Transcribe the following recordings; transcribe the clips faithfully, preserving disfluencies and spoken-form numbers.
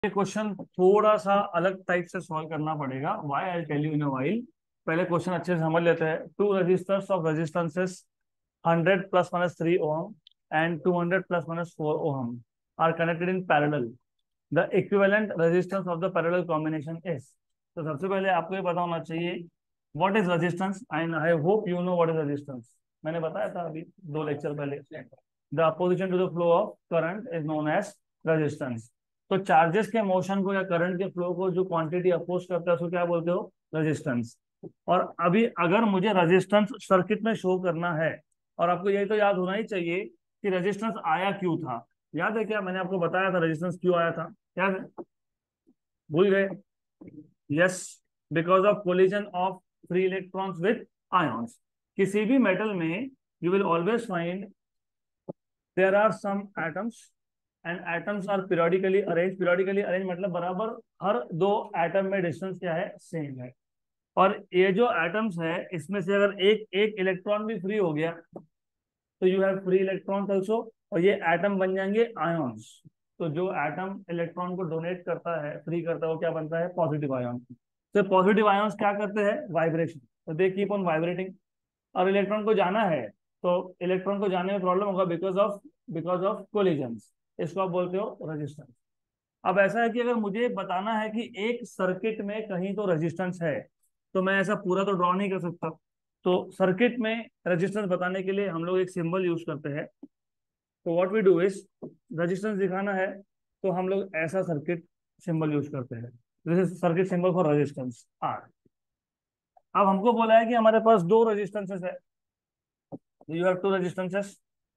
ये क्वेश्चन थोड़ा सा अलग टाइप से सॉल्व करना पड़ेगा। Why I tell you in a while. पहले क्वेश्चन अच्छे से समझ लेते हैं। Two resistors of resistances hundred plus minus three ohm and two hundred plus minus four ohm are connected in parallel. The equivalent resistance of the parallel combination is. तो सबसे पहले आपको ये पता होना चाहिए what is resistance and I hope you know what is resistance. मैंने बताया था अभी दो लेक्चर पहले। The opposition to the flow of current is known as resistance. तो चार्जेस के मोशन को या करंट के फ्लो को जो क्वांटिटी अपोज करता है उसको क्या बोलते हो? रेजिस्टेंस। और अभी अगर मुझे रेजिस्टेंस सर्किट में शो करना है, और आपको यही तो याद होना ही चाहिए कि रेजिस्टेंस आया क्यों था। याद है क्या मैंने आपको बताया था रेजिस्टेंस क्यों आया था? याद है? भूल गए? Yes, because of collision of free electrons with ions. किसी भी मेटल में you will always find there are some atoms and atoms are periodically arrange. Periodically arrange मतलब बराबर हर दो एटम में डिस्टेंस क्या है? सेम है। और ये जो एटम्स है इसमें से अगर एक एक इलेक्ट्रॉन भी फ्री हो गया तो you have free electrons also, और ये एटम बन जाएंगे आयॉन्स। तो जो एटम इलेक्ट्रॉन को डोनेट करता है, फ्री करता है, वो क्या बनता है? Positive ion. तो पॉजिटिव आयॉन्स क्या करते हैं? वाइब्रेशन। तो दे कीप ऑन वाइब्रेटिंग। और इलेक्ट्रॉन को जाना है तो इलेक्ट्रॉन को जाने में प्रॉब्लम होगा because of because of collisions. इसको आप बोलते हो रेजिस्टेंस। अब ऐसा है कि अगर मुझे बताना है कि एक सर्किट में कहीं तो रेजिस्टेंस है, तो मैं ऐसा पूरा तो ड्रॉ नहीं कर सकता। तो सर्किट में रेजिस्टेंस बताने के लिए हम लोग एक सिंबल यूज करते हैं। तो what we do is, resistance दिखाना है तो हम लोग ऐसा सर्किट सिंबल यूज करते हैं। This is circuit symbol for resistance R. अब हमको बोला है कि हमारे पास दो रेजिस्टेंसेस है। You have two resistances,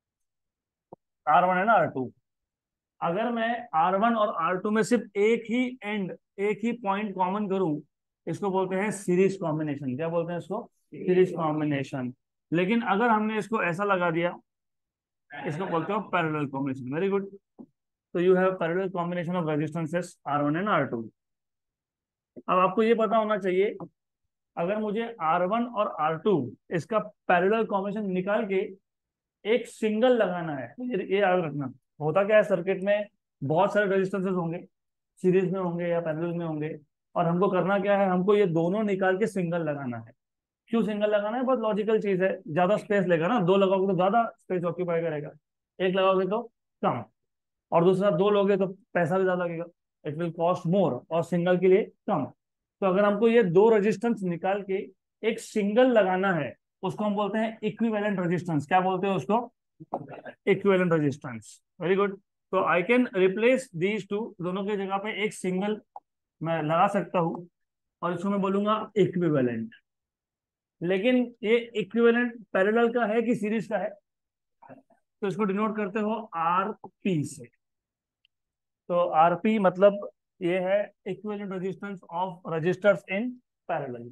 R one है ना आर टू। अगर मैं आर वन और आर टू में सिर्फ एक ही एंड, एक ही पॉइंट कॉमन करूं, इसको बोलते हैं सीरीज कॉम्बिनेशन। क्या बोलते हैं इसको? Series combination. लेकिन अगर हमने इसको ऐसा लगा दिया, इसको बोलते हो पैरेलल कॉम्बिनेशन। Very good. तो you have parallel combination of resistances R one and R two. अब आपको ये पता होना चाहिए, अगर मुझे आर वन और आर टू इसका पैरेलल कॉम्बिनेशन निकाल के एक सिंगल लगाना है, तो ये ये याद रखना। होता क्या है सर्किट में, बहुत सारे रेजिस्टेंसेस होंगे, सीरीज में होंगे या पैरेलल में होंगे। और हमको करना क्या है, हमको ये दोनों निकाल के सिंगल लगाना है। क्यों सिंगल लगाना है? बहुत लॉजिकल चीज है। ज्यादा स्पेस लेगा ना, दो लगाओगे तो ज्यादा स्पेस ऑक्यूपाई करेगा, एक लगाओगे तो कम। और दूसरा दो लोगे तो पैसा भी ज्यादा लगेगा, इट विल कॉस्ट मोर, और सिंगल के लिए कम। तो अगर हमको ये दो रेजिस्टेंस निकाल के एक सिंगल लगाना है, उसको हम बोलते हैं इक्विवेलेंट रेजिस्टेंस। क्या बोलते हैं उसको? Equivalent resistance. Very good. तो I can replace these two, दोनों की जगह पे एक सिंगल मैं लगा सकता हूं, और इसको मैं बोलूंगा इक्विवेलेंट। लेकिन ये इक्विवेलेंट पैरेलल का है कि सीरीज का है? तो इसको डिनोट करते हो आर पी से। तो आरपी मतलब ये है equivalent resistance of resistors in parallel.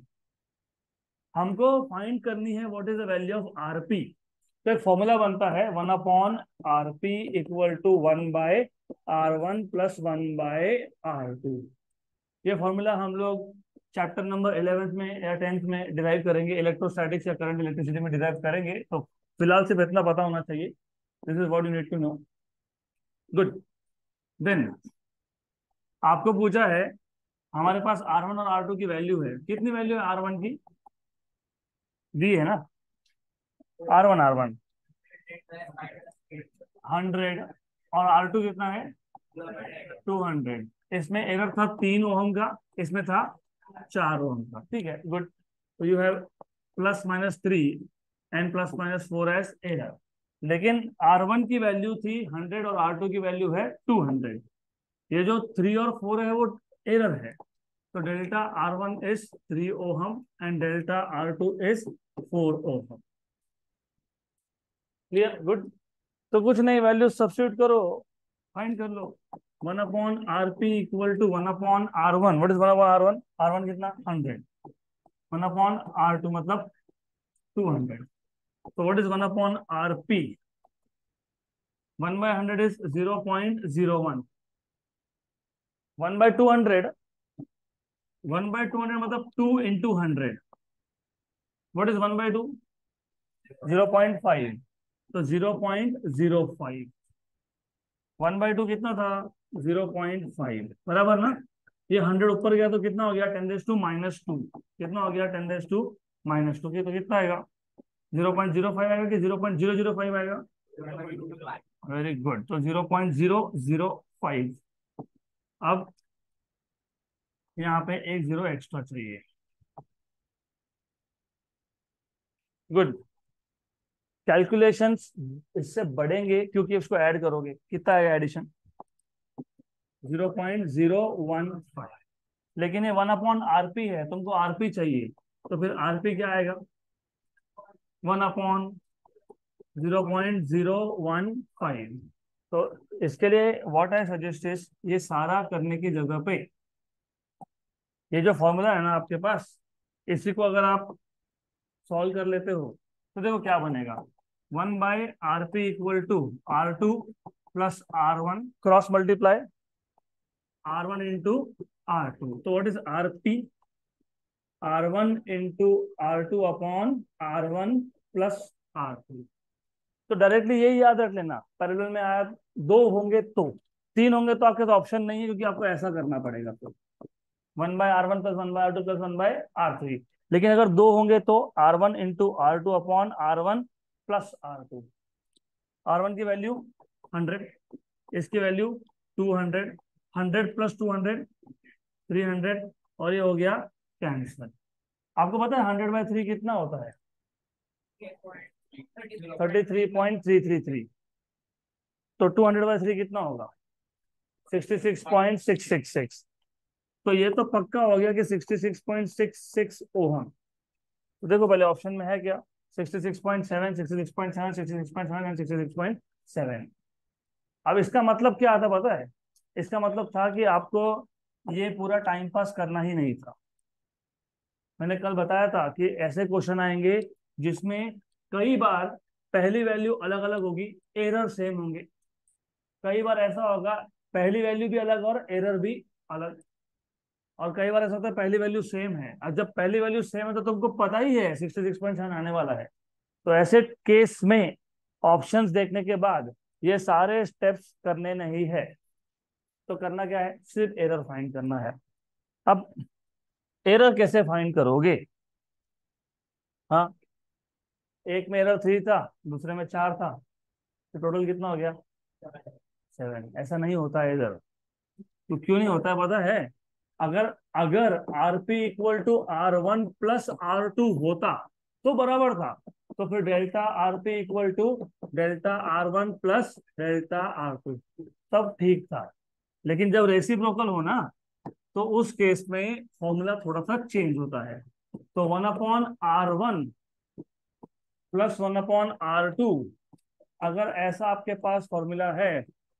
हमको फाइंड करनी है what is the value of RP. तो एक फॉर्मूला बनता है, one upon R P equal to one by R one plus one by R two. ये फॉर्मूला हम लोग चैप्टर नंबर इलेवेंथ में या टेंथ में डिराइव करेंगे, इलेक्ट्रोस्टैटिक्स या करंट इलेक्ट्रिसिटी में डिराइव करेंगे। तो फिलहाल सिर्फ इतना पता होना चाहिए। This is what you need to know. Good. Then आपको पूछा है, हमारे पास आर वन और आर टू की वैल्यू है। कितनी वैल्यू है आर वन की? दी है ना। R one R one hundred, और आर टू कितना है? Two hundred. इसमें एरर था तीन ओहम का, इसमें था चार ओहम का। ठीक है, गुड। तो you have plus minus three and plus minus four as error. लेकिन आर वन की वैल्यू थी हंड्रेड और आर टू की वैल्यू है टू हंड्रेड। ये जो थ्री और फोर है वो एरर है। तो delta R one is three ohm and delta R two is four ohm. Clear? Good. तो कुछ नहीं, वैल्यू सब्स्टिट्यूट करो, फाइंड कर लो। One upon R P equal to one upon R one. What is one upon R one? R one कितना? Hundred. One upon R two मतलब two hundred. तो what is one upon R P? One by hundred is zero point zero one. One by two hundred, one by two hundred मतलब two into hundred. What is one by two? Zero point five. तो zero point zero five. One by two कितना था, zero point five, बराबर ना। ये hundred ऊपर गया तो कितना हो गया, ten raise to minus two, कितना हो गया, ten raise to minus two, तो कितना आएगा, जीरो पॉइंट जीरो फाइव आएगा कि zero point zero zero five आएगा। वेरी गुड, तो zero point zero zero five. अब यहाँ पे एक जीरो एक्स्ट्रा चाहिए। गुड। कैलकुलेशंस इससे बढ़ेंगे क्योंकि उसको ऐड करोगे, कितना आएगा addition, zero point zero one five. लेकिन ये वन अपॉन आरपी है, तुमको आरपी चाहिए, तो फिर आरपी क्या आएगा, one upon zero point zero one five. तो इसके लिए व्हाट आई सजेस्ट इज, ये सारा करने की जगह पे ये जो फॉर्मूला है ना आपके पास, इसी को अगर आप सॉल्व कर लेते हो तो देखो क्या बनेगा, one by R P equal to R two plus R one cross multiply R one into R two. तो what is R P, R one into R two upon R one plus R two. तो directly यही याद रख लेना, parallel में आया दो होंगे तो, तीन होंगे तो आपके तो ऑप्शन नहीं है, क्योंकि आपको ऐसा करना पड़ेगा। तो one by R one plus one by R two plus one by R three. लेकिन अगर दो होंगे तो R one into R two upon R one plus R two. R one की वैल्यू हंड्रेड, इसकी value two hundred, hundred plus two hundred three hundred, और ये हो गया कैंसिल। आपको पता है हंड्रेड बाय थ्री कितना होता है, thirty three point three three three. तो टू हंड्रेड बाय थ्री कितना होगा, sixty six point six six six. तो ये तो पक्का हो गया कि sixty six point six six ohm. तो देखो पहले ऑप्शन में है क्या, sixty six point seven, sixty six point seven, sixty six point seven and sixty six point seven. अब इसका मतलब क्या आता पता है, इसका मतलब था कि आपको ये पूरा टाइम पास करना ही नहीं था। मैंने कल बताया था कि ऐसे क्वेश्चन आएंगे जिसमें कई बार पहली वैल्यू अलग अलग होगी, एरर सेम होंगे। कई बार ऐसा होगा पहली वैल्यू भी अलग और एरर भी अलग, और कई बार ऐसा होता है पहली वैल्यू सेम है। और जब पहली वैल्यू सेम है तो तुमको पता ही है सिक्सटी सिक्स पॉइंट सेवन आने वाला है। तो ऐसे केस में ऑप्शंस देखने के बाद ये सारे स्टेप्स करने नहीं है, तो करना क्या है, सिर्फ एरर फाइंड करना है। अब एरर कैसे फाइंड करोगे, हाँ, एक में एरर थ्री था, दूसरे में चार था, तो टोटल कितना हो गया, सेवन। ऐसा नहीं होता है इधर। तो क्यों नहीं होता है पता है, अगर अगर R P equal to R one plus R two होता तो बराबर था, तो फिर delta R P equal to delta R one plus delta R two, तब ठीक था। लेकिन जब रेसिप्रोकल हो ना, तो उस केस में फॉर्मूला थोड़ा सा चेंज होता है। तो one upon R one plus one upon R two, अगर ऐसा आपके पास फॉर्मूला है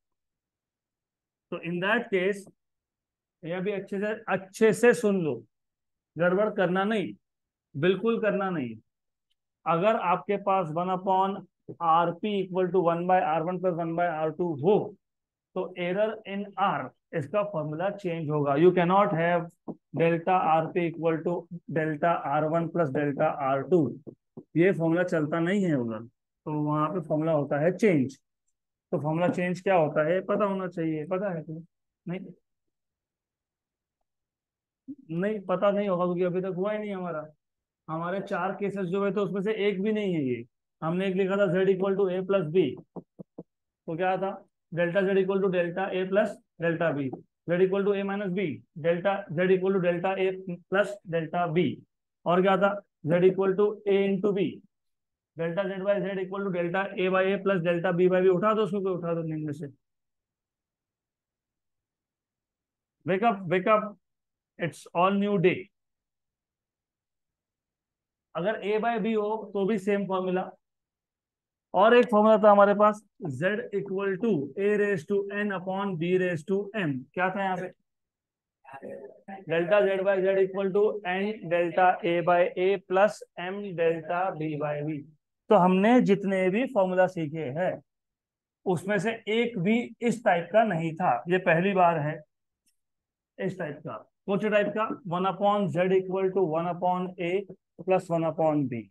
तो इन दैट केस, यह भी अच्छे से अच्छे से सुन लो, गड़बड़ करना नहीं, बिल्कुल करना नहीं। अगर आपके पास one upon R P equal to one by R one plus one by R two हो, तो एरर इन आर, इसका फॉर्मूला चेंज होगा। You can not have delta R P equal to delta R one plus delta R two, ये formula चलता नहीं है उधर। तो वहां पे फॉर्मूला होता है चेंज। तो फॉर्मूला चेंज क्या होता है पता होना चाहिए, पता है तुम्हें, नहीं, नहीं पता नहीं होगा क्योंकि अभी तक हुआ ही नहीं हमारा। हमारे चार केसेस जो हुए थे उसमें से एक भी नहीं है ये। हमने एक लिखा था z equal to A plus B, तो क्या था, delta z equal to delta A plus delta B, z equal to A minus B, delta z equal to delta A plus delta B, और क्या था, z equal to A into B, delta Z by Z equal to delta A by A plus delta B by B. उठा दो उसको, कोई उठा दो निम्न में से, wake up wake up, it's all new day. अगर ए बाय बी हो तो भी सेम फॉर्मूला। और एक फॉर्मूला था हमारे पास, z equal to A raise to n upon B raise to m. क्या था यहाँ पे, delta Z by Z equal to n delta A by A plus m delta B by B. तो हमने जितने भी फॉर्मूला सीखे हैं उसमें से एक भी इस टाइप का नहीं था, ये पहली बार है इस टाइप का। कौन से टाइप का, one upon Z equal to one upon A plus one upon B.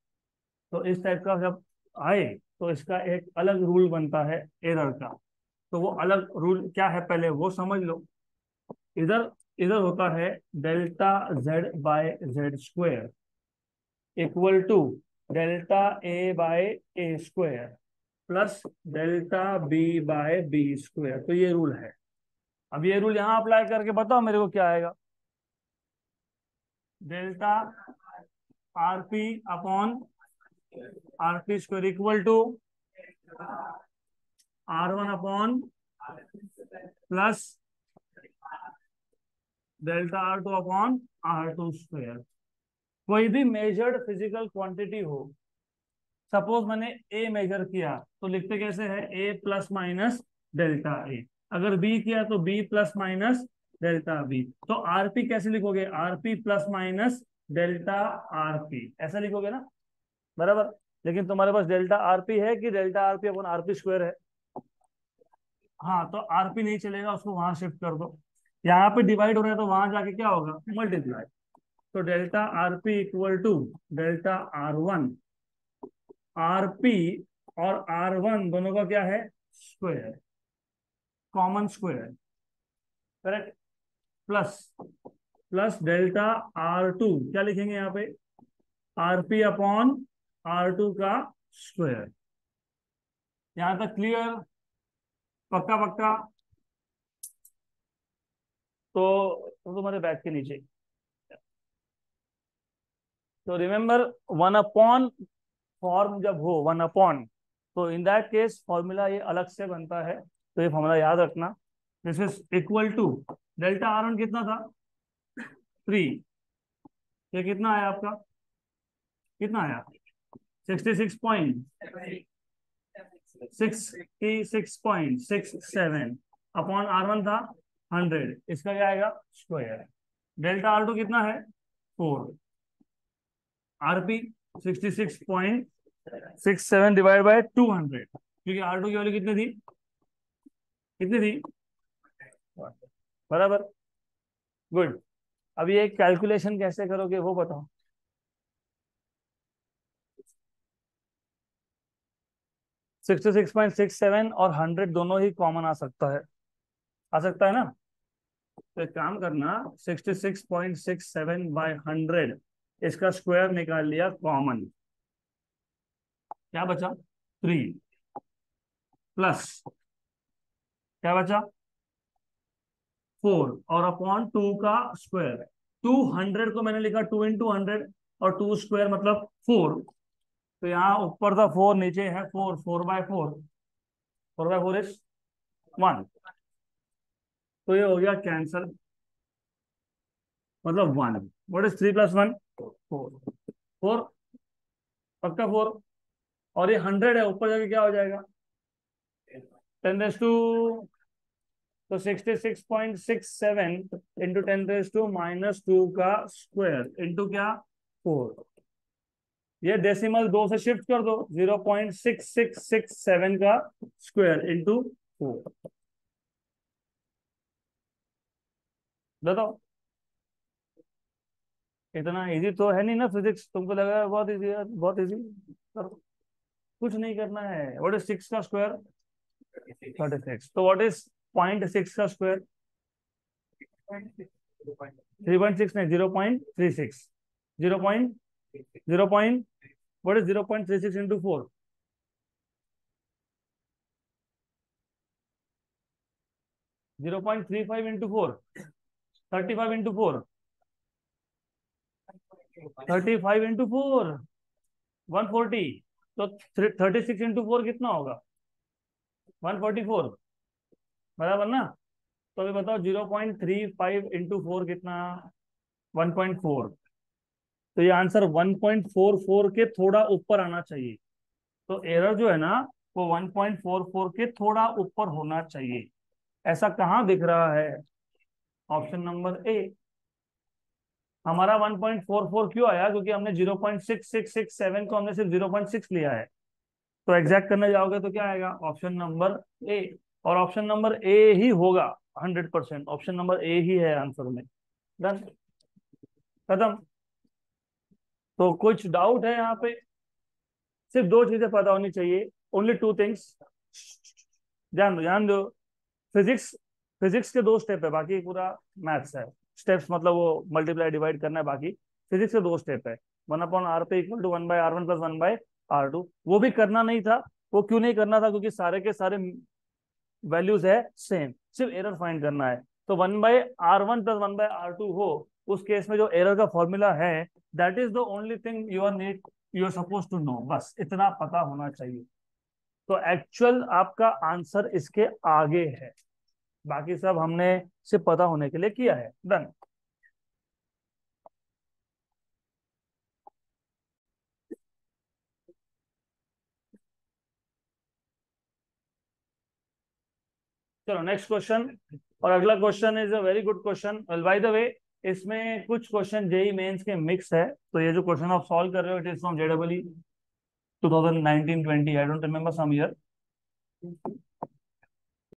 तो इस टाइप का जब आए तो इसका एक अलग रूल बनता है एरर का। तो वो अलग रूल क्या है पहले वो समझ लो। इधर इधर होता है delta Z by Z square equal to delta A by A square plus delta B by B square. तो ये रूल है। अब ये रूल यहां अप्लाई करके बताओ मेरे को क्या आएगा। Delta R P upon R P square equal to R one upon plus delta R two upon R two square. कोई भी मेजर्ड फिजिकल क्वांटिटी हो, सपोज मैंने ए मेजर किया तो लिखते कैसे है, A plus minus delta A. अगर बी किया तो B plus minus delta B. तो आरपी कैसे लिखोगे, RP plus minus delta RP, ऐसा लिखोगे ना, बराबर। लेकिन तुम्हारे पास डेल्टा आरपी है कि delta RP upon RP square है। हाँ, तो आरपी नहीं चलेगा, उसको वहां शिफ्ट कर दो। यहाँ पे डिवाइड हो रहा है तो वहां जाके क्या होगा, मल्टीप्लाई। तो delta RP equal to delta R one, RP और आर वन दोनों का क्या है, square, common square, correct. Plus plus delta R two, क्या लिखेंगे यहाँ पे, आरपी अपॉन आर टू का स्क्वायर। यहां तक क्लियर, पक्का पक्का। तो तो तुम्हारे बैग के नीचे, तो रिमेंबर वन अपॉन फॉर्म जब हो वन अपॉन, तो इन दैट केस फॉर्मूला ये अलग से बनता है। तो ये फॉर्मूला याद रखना। This is equal to delta R one कितना था, थ्री। ये कितना आया आपका, कितना आया, sixty six point sixty six point six seven upon R one था हंड्रेड। इसका क्या आएगा, स्क्वायर। डेल्टा आर टू कितना है, four. RP sixty six point six seven divide by two hundred, क्योंकि आर टू की वैल्यू कितनी थी, कितनी थी, बराबर। गुड। अब ये कैलकुलेशन कैसे करोगे वो बताओ। Sixty six point six seven और हंड्रेड दोनों ही कॉमन आ सकता है, आ सकता है ना। तो एक काम करना, sixty six point six seven by hundred, इसका स्क्वायर निकाल लिया कॉमन, क्या बचा, थ्री। प्लस क्या बचा, फोर, और अपॉन टू का स्क्वायर। टू हंड्रेड को मैंने लिखा टू इंटू हंड्रेड, और टू स्क्वायर मतलब फोर। तो यहाँ ऊपर था फोर, नीचे है four, four by four, four by four is one. तो ये हो गया कैंसल, मतलब one. What is three plus one, four, four, पक्का फोर। और ये हंड्रेड है, ऊपर जाके क्या हो जाएगा, टेन रेस टू, तो sixty six point six seven into ten raise to minus two का स्क्वायर इंटू क्या, फोर। ये डेसिमल दो से शिफ्ट कर दो, zero point six six six seven का स्क्वायर इंटू फोर। बताओ, इतना इजी तो है नहीं ना फिजिक्स, तुमको लगा है बहुत इजी है, बहुत इजी। कुछ नहीं करना है। व्हाट इज सिक्स का स्क्वायर, थर्टी सिक्स। तो व्हाट इज पॉइंट सिक्स का स्क्वायर, थ्री पॉइंट सिक्स नहीं, zero point three six. Zero point zero point what is zero point three six into four, zero point three five into four, thirty five into four, thirty five into four, one forty. तो thirty six into four कितना होगा, one forty four, बराबर ना। तो अभी बताओ zero point three five into four कितना, one point four. तो ये answer one point four four के थोड़ा ऊपर आना चाहिए। तो एरर जो है ना, वो वन पॉइंट फोर फोर के थोड़ा ऊपर होना चाहिए। ऐसा कहाँ दिख रहा है, ऑप्शन नंबर ए। हमारा वन पॉइंट फोर फोर क्यों आया, क्योंकि हमने zero point six six six seven को हमने सिर्फ जीरो पॉइंट सिक्स लिया है। तो एग्जैक्ट करने जाओगे तो क्या आएगा, ऑप्शन नंबर ए। और ऑप्शन नंबर ए ही होगा, hundred percent. Option number A ही है आंसर में। डन, खत्म। तो कुछ डाउट है यहाँ पे, सिर्फ दो चीजें पता होनी चाहिए, ओनली टू थिंग्स। ध्यान दो, ध्यान दो। फिजिक्स फिजिक्स के दो स्टेप है, बाकी पूरा मैथ्स है। स्टेप्स मतलब वो मल्टीप्लाई डिवाइड करना है, बाकी फिजिक्स के दो स्टेप है। One upon R P equal to one by R one plus one by R two, वो भी करना नहीं था। वो क्यों नहीं करना था? क्योंकि सारे के सारे वैल्यूज है सेम, सिर्फ एरर फाइंड करना है। तो one by R one plus one by R two हो, उस केस में जो एरर का फॉर्मूला है, that is the only thing you are need, you are suppose to know, बस इतना पता होना चाहिए। तो एक्चुअल आपका आंसर इसके आगे है, बाकी सब हमने सिर्फ पता होने के लिए किया है। डन। चलो नेक्स्ट क्वेश्चन। और अगला question is a very good question. Well by the way, इसमें कुछ क्वेश्चन जेई मेंस के मिक्स है, तो ये जो क्वेश्चन आप सॉल्व कर रहे हो, इट इज फ्रॉम जेडबल two thousand nineteen twenty, I don't remember some year.